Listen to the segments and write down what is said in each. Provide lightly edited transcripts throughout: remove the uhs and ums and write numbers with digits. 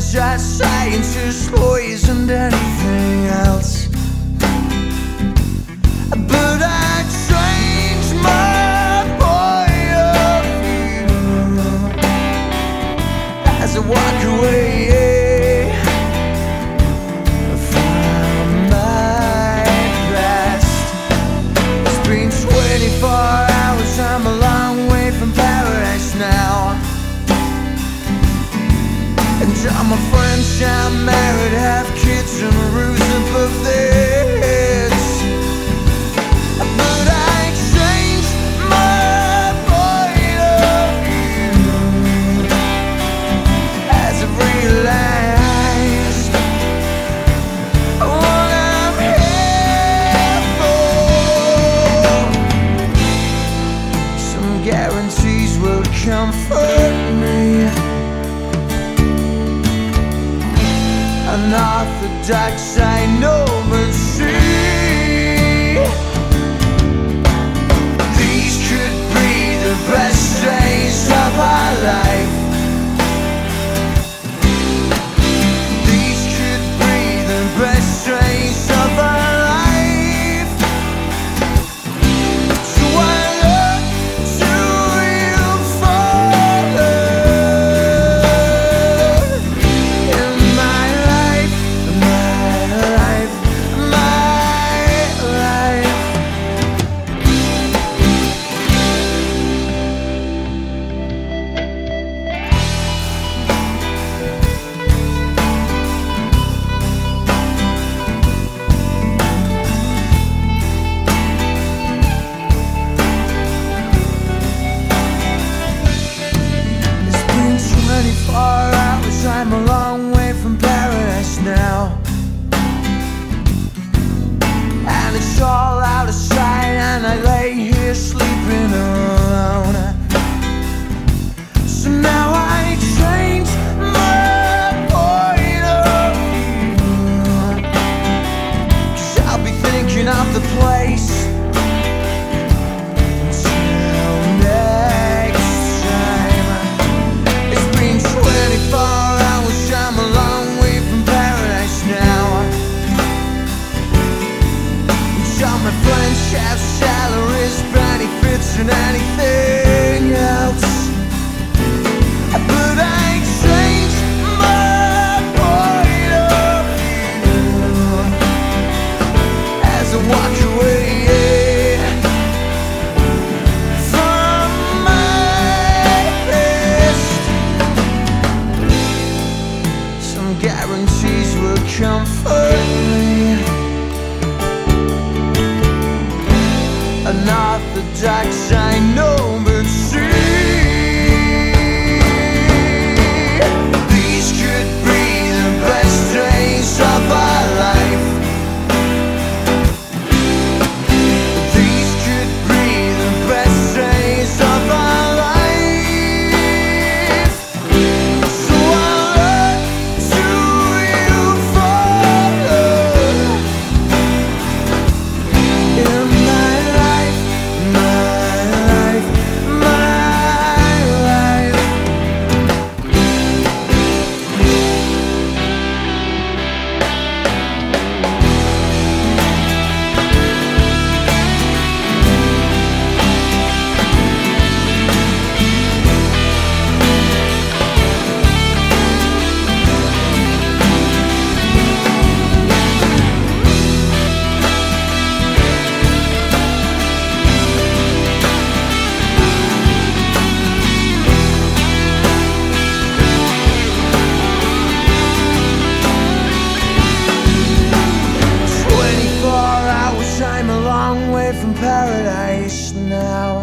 friends are scientists, lawyers and anything else. But I changed my point of view as I walk away from my past. It's been 24 hours, I'm a long way from paradise now. And all my friends are married, have kids and roofs above their heads. But I changed my point of view as I realized what I'm here for. Some guarantees will comfort me. Unorthodox, I know, but see, these could be the best days of our life. These could be the best days of our life. So I look to you for love in my life, my life, my life. It's been 24 hours, I'm a long way from paradise now. And it's all out of sight, and I lay here sleeping alone. So now I change my point of view, 'cause I'll be thinking of the place until next time. It's been 24 hours, I'm a long way from paradise now. All my friends have salaries, benefits and anything else. But I changed my point of view as I walk away from my past. Some guarantees will comfort me. Unorthodox, I know, but see, these could be the best days of our life. These could be the best days of our life. So I look to you for love in my life, my life, my life. I'm a long way from paradise now.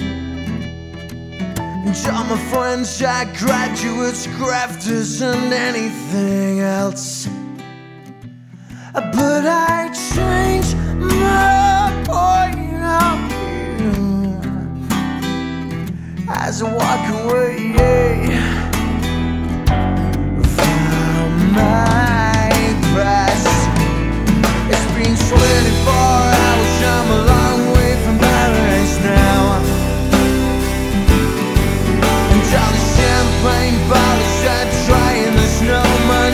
And all my friends are graduates, grafters and anything else. But I changed my point of view as I walk away from my past. It's been 24 hours, I'm a long way from paradise now. And all the champagne bottles are dry and there's no money.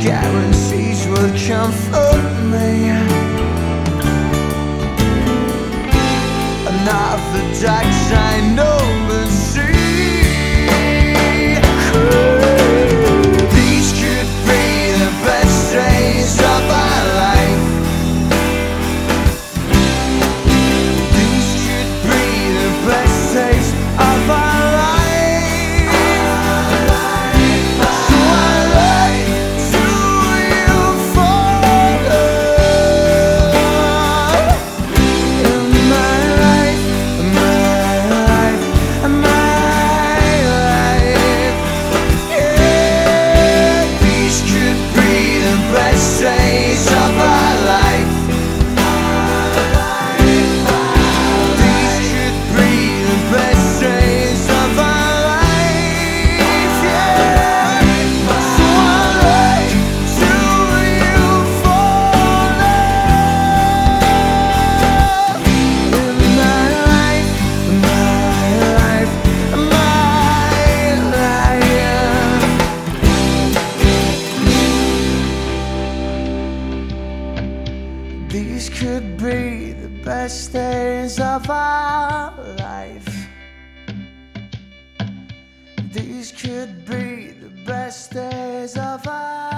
guarantees would comfort me. Not the dikes I know but see. These could be the best days of our life. These could be the best days of our life. So I like to you for love in my life, my life, my life. Yeah, these could be the best days of our life. These could be the best days of our life. Yeah, so I like to you for love in my life, my life, my life. These could be the best days of our life. These could be the best days of our